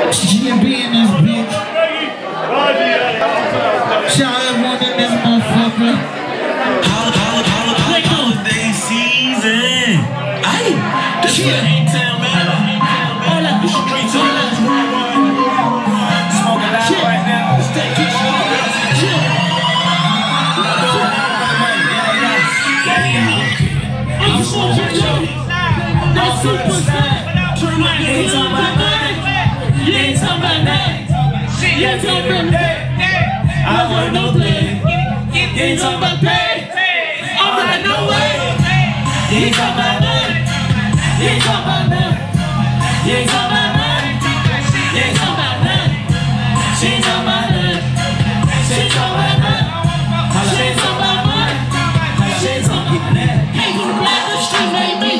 GMB in this bitch. Shout everyone in this motherfucker. Holiday season. Aye, this shit ain't town, man. All up the streets, all up. Smoking loud right now. Stay keep I'm smoking. That's superstar. Turn my hands on my mind. You ain't talking about that. You ain't talking about that. I want no play. You ain't talking about pay. I'm like, no way. You ain't talking about that. You ain't talking about that. You ain't talking about that. You ain't talking about that. She ain't talking about that. She ain't talking about that. She ain't talking about that. She ain't talking about that. Hey, you black the street made me.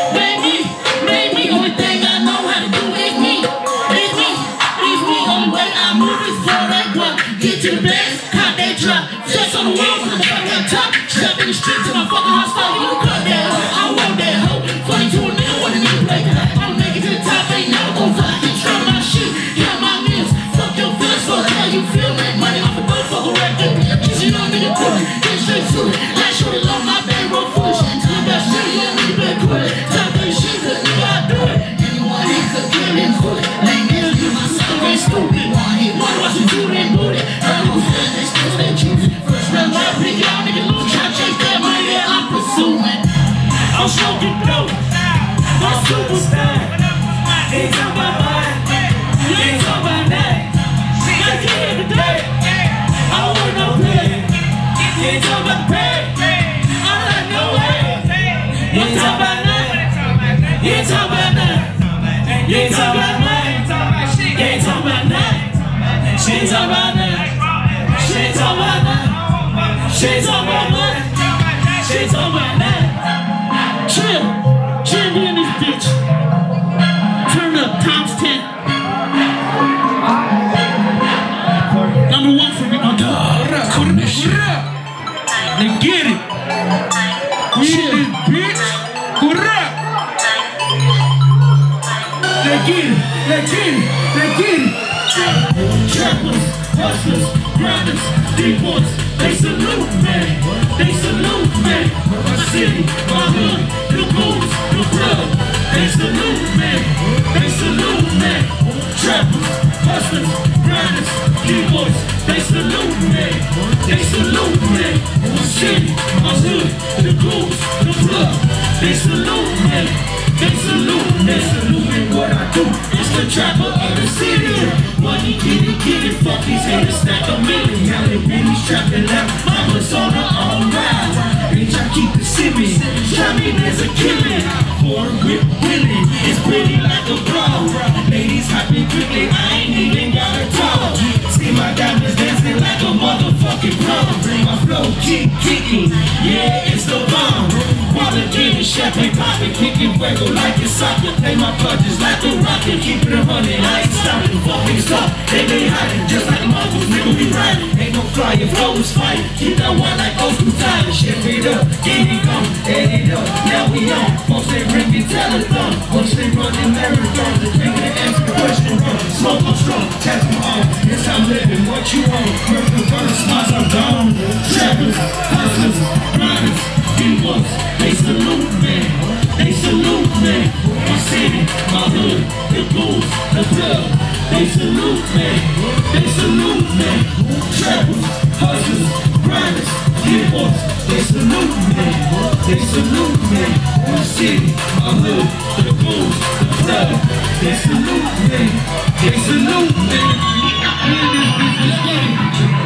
Only thing I know how to do is me. It's me. Only way I move is for that guap. Get to the best, cop that drop. Just on the wall, from the fucking top. Step in the street to my fucking hostile. You can cut that hoe. I want that hoe. 42 and now, what a nigga play. I'll make it to the top, ain't never gon' fly. Keep trying my shit, yeah, my meals. Fuck your feelings, fuck how you feel. Make money off a motherfucker right there. Cause you know nigga do it. Get straight to it. I show the love, my bad roll foolish. Tell about shit, yeah, nigga better quit. Top that shit, cause nigga I do it. Anyone he could kill him for it. Like this, you my son ain't stupid. Why watch you do that booty? Early was good, they still stay choosing. First round life, pick y'all nigga lose. Try to chase that money that I'm pursuing. I'm smoking dope. I'm superstar. Ain't talking about mine. You ain't talking about that. Got you here today. I don't want no pay. You ain't talking about pay. I'm like, no way. You ain't talking about that. You ain't talking about that. You ain't talking about that. You ain't talking about that. She ain't talking about that. She ain't talking about that. She ain't talking about that. She ain't talking about that. Chill. Chill me in this bitch. Turn up times 10. Number 1 for me, my dog. Come this shit. Let's get it. We in this bitch. Hurrah. Let's get it. Let's get it. Let's get it. Trappers, hustlers, grinders, D-boys, they salute, man. They salute, man. My city, my hood, the booze, the blood. They salute, man. They salute, man. Trappers, hustlers, grinders, D-boys, they salute, man. They salute, man. My city, my hood, the booze, the blood. They salute, man. They salute, they salute me what I do. It's the trapper of the city. Money, get it, fuck these haters, stack a million. How they really trapping out, mama's on her own ride. Bitch, I keep the simming, try me there's a killing. Foreign grip willing, it's pretty like a bra. Ladies hopping quickly, I ain't even gotta talk. See my diamonds dancing like a motherfucking prom. My flow keep kicking, yeah, it's the bomb. Quality and champagne popping, kicking fuego like it's soccer. Play my punches like a rocket, keep it 100, I ain't stopping. Fucking stop, they hiding just like muggles, nigga we riding. Ain't no flying, flow is fighting. Keep that one like old school time. Shit it up, get it gone, add it up. Now we on, folks they ringing telethon. Once they running marathons, they bring the answer question wrong. Smoke on strong, test them on. Yes, I'm living what you want. Murder verse, smiles, I'm gone. Trappers, hustlers, grinders, D-boys, they salute, man. They salute, man. My city, my hood, the booze, the blood. They salute, man. They salute, man. Trappers, hustlers, grinders, D-boys, they salute, man. They salute, man. My city, my hood, the booze, the blood. They salute, man. They salute, man. We in this business game.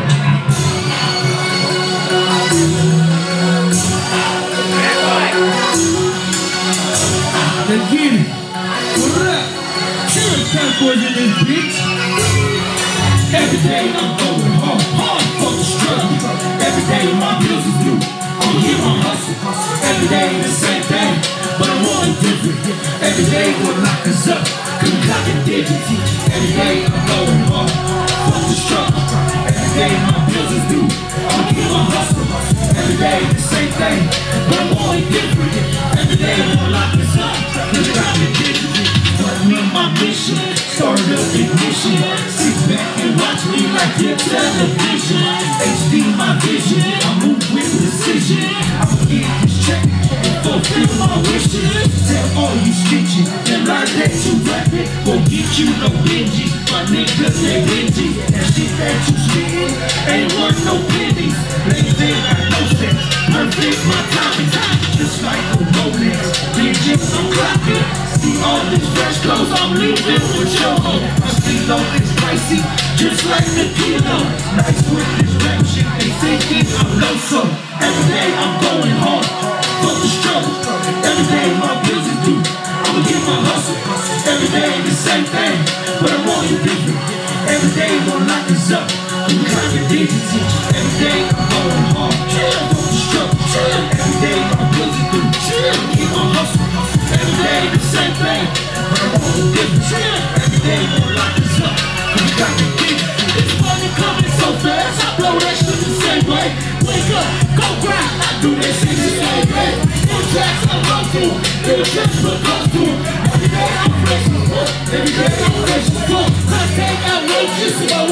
Let's get it. Hurrah. Chill time boys in this bitch. Every day I'm going hard for the struggle. Every day my bills is due. I'm here on hustle. Every day the same thing, but I'm more different. Every day will lock us up. Concocting dignity. Every day I'm going hard for the struggle. Every day my bills is due. I'm here on hustle. Every day the same thing, but I'm more different. Every day will lock us up. Concocting dignity. My mission started up recognition. Sit back and watch me like your television. HD my vision, I move with precision. I'ma get this check and fulfill my wishes. Tell all you snitches that lie that you rapping won't get you no bingy. My niggas they bingy, and shit that you spittin' ain't worth no pennies. They got no sense, perfect my timing, just like a Rolex. Bitches I'm clocking, see all this fresh clothes I'm leaving with your hoe. My stilo is spicy, just like the kilo. Nice with this rap shit, they thinking I'm low-so. Every day I'm going hard, fuck the struggle. Every day my bills is due, I'ma get my hustle. Every day the same thing, but I'm all different. Every day gon' lock us up, we climbing digits. Every day I'm going hard, fuck the struggle. Every day my bills is due, I'ma get my hustle. Every day the same thing, but I'm all different. Every day gon' lock us up, we climbing digits. This money coming so fast, I blow that shit the same way. Wake up, go grind, I do that shit the same way. New tracks I run through, new tracks I run through. Every day I'm fresh as fuck, every day I'm fresh as fuck. Contact outrageous,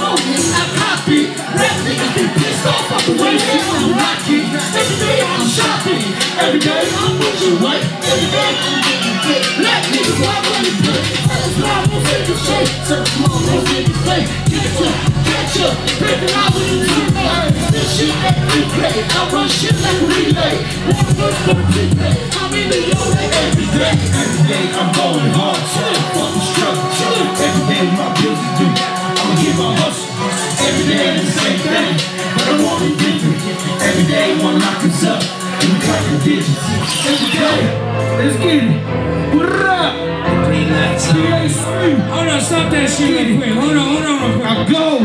I copy. Rap niggas be pissed off the way that I'm rocking. Every day I'm shopping, every day I'm pushing weight. Every day I'm getting fit. Let niggas walk on the good. That's why I'm gonna take a shape. Certain small niggas play. Catch up, breaking out with the two-way. This shit that we play, I run shit like a relay. One first, one replay. I'm in the yard every day. Every day I'm going hard, fuck the struggle. Every day my bills is due, I'ma get my hustle. Every day the same thing, but I'm all different. Every day one lock us up, and we got the digits. Every day, let's get it. What up? Green lights on. Hold on, stop that shit real quick. Hold on real quick.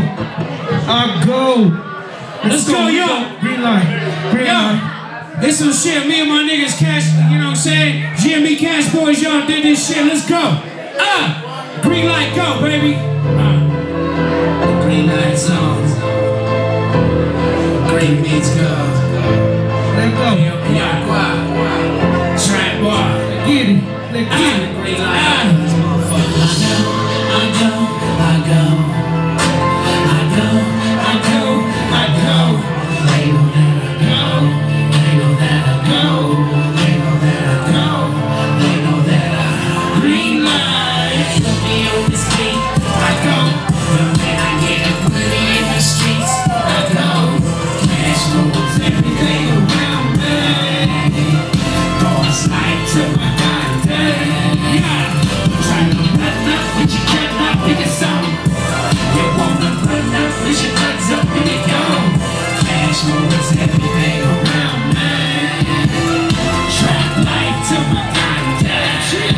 I go. Let's go, yo. Green light. Green light. It's some shit. Me and my niggas Cash, you know what I'm saying? Jimmy Cash Boys, y'all did this shit. Let's go. Green light, go, baby. The green light's on. Green beats go. Let go. Yeah, Trap bar. Get it. Let get it. Green light. This motherfucker. I go. They know that I go. They know that I go. They know that I go. They know that I green light. Put me on this beat. I go. And when I get money in the streets, I go. Cash moves everything around me. Boss light to my goddamn. Yeah. Trying to run up, but you cannot pick a song. You wanna run up, but your guns up and it gone. Cash moves everything around me. Trap light to my goddamn.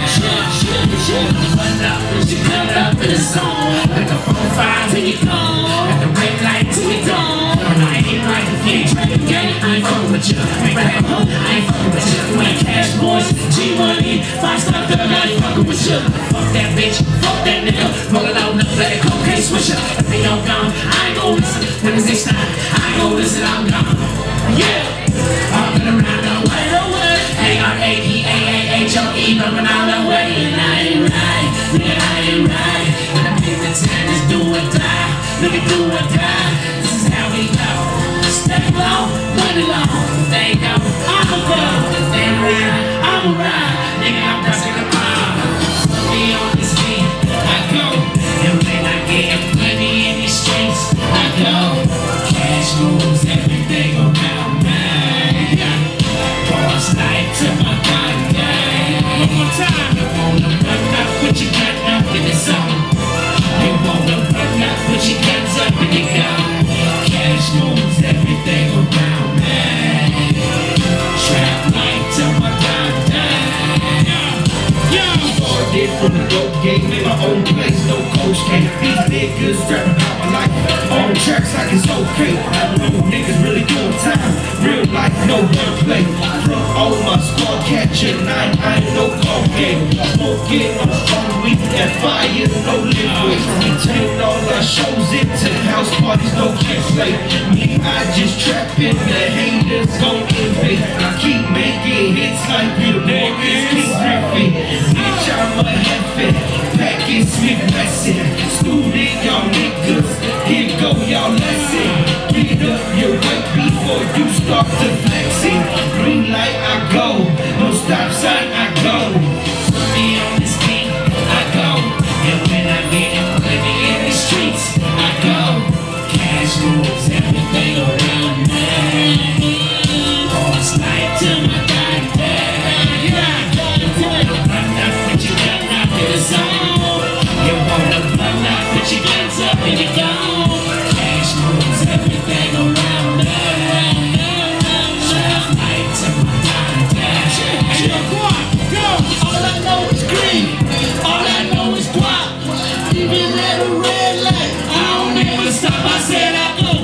Run up, but you cut up in the zone. Like a 4-5 till you gone. At the red light till we gone. I ain't right if you ain't drinking game. I ain't fucking with you. Ain't back home, I ain't fucking with you. We ain't Cash Boys, G-Money, 5-star thug, I ain't fucking with you. Fuck that bitch, fuck that nigga. Roll it out, nothing like a cocaine swisher. If they all gone, I ain't gon' listen. Niggas they stop, I ain't gon' listen, I'm gone. Yeah, I'm gonna ride away, away. A-R-A-E-A-A-H-O-E, bumping all the way. And I ain't right, nigga, I ain't right. When I pick the time, just do or die. Nigga, do or die. This is how we go. Stay low, run it long. They go, I'ma go. If they ride, I'ma ride. Nigga, I'm pressing the ball. Put me on this beat, I go. And when I get money in these streets, I go. Cash moves everything around me. Boss light to my goddamn. One more time. You wanna run up, put your gun up in the zone. You wanna run up, put your guns up in the gun. Cash moves everything around me. Trap light to my goddamn. Started from the dope game, in my own place, no coach came. These niggas rapping about my life on tracks like it's okay. I know niggas really doing time, real life, no gunplay. From all my squad catching 9, I ain't no call game. Smoking on strong weed, that fire, no liquid. We turned all our shows into house parties, no kids late. Me, I just trapping, the haters gon' envy. I keep making hits like you, niggas keep ripping. Bitch, I'm a heavy, packing Smith Wesson. y'all niggas. Here go, y'all, let's see. Beat up your weight before you start to flexing. Green light, I go. No stop sign, I go. Put me on this beat, I go. And when I get money in the streets, I go. Cash moves everything around me. Horse light to my goddamn. Yeah, you wanna run up, put your gun up in the zone. You wanna run up, put your guns up and you go. Cash moves everything around me. Light to my goddamn. Hey, yo, Guap, go! All I know is green, all I know is guap. Even at a red light, I don't ever stop. I said I go.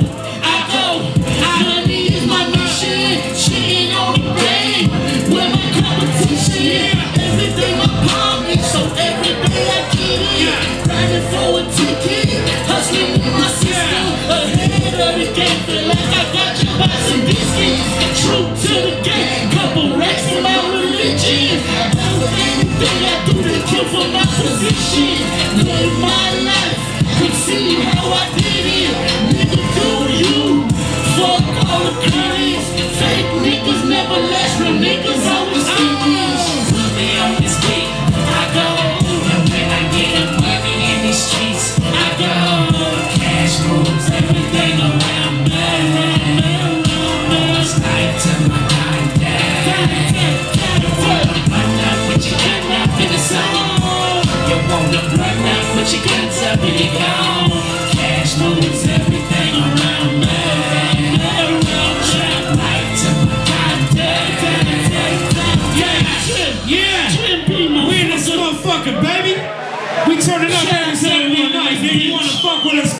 Money is my mission. She ain't on the brain. Where my competition? Everything my palm is. So every day I get in. Grinding for a ticket. Hustling with my system. Ahead of the game. Feel like I got you by some biscuits. True to the game. Couple racks in my religion. Anything I do to kill for my position. Live my life. Could see how I did it. Nigga, do you? Fuck all the critics. Fake niggas never last. Real niggas always finish. Put me on this beat, I go. And when I get money in these streets, I go. Cash moves everything around me. It's light to my goddamn. Run up, put your gun up in the zone. You wanna run up, put your guns up and you go. Cash moves everything around me. Yeah, we in this motherfucker, baby. We turn it up every Saturday night. If you wanna fuck with us.